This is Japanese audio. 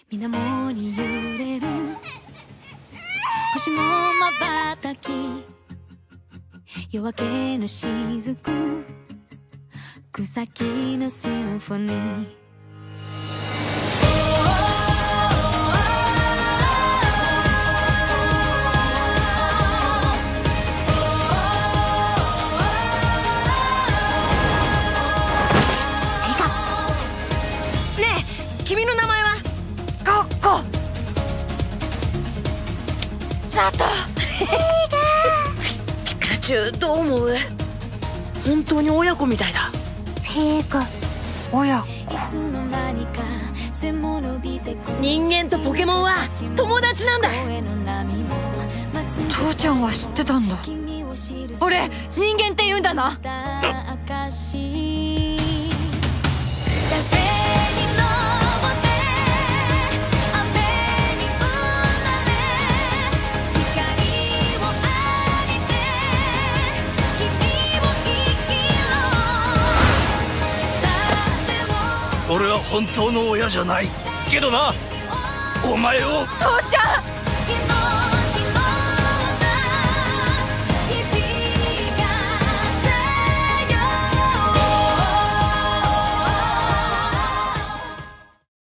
水面に揺れる星の瞬き、夜明けの雫、草木のシンフォニー。 君の名前は CoCo。ザトピカチュウ、どう思う？本当に親子みたいだ。 ピカ親子。 人間とポケモンは友達なんだ。 父ちゃんは知ってたんだ。俺人間って言うんだな。 俺は本当の親じゃないけどな、お前を。 父ちゃん。